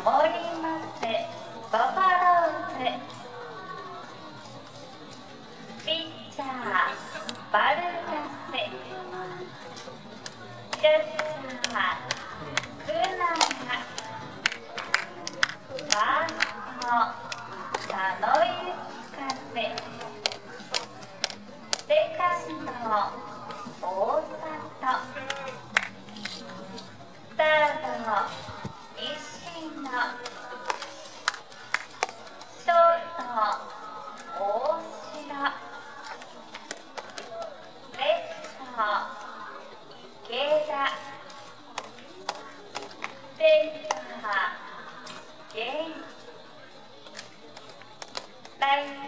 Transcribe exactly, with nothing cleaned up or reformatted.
守りますバファローズ。ピッチャーバルガス。キャッチャークナガ。ファースト佐野ゆきかぜ。セカンド大里。サード石野。ショート大城。レフト池田。センター源。ライト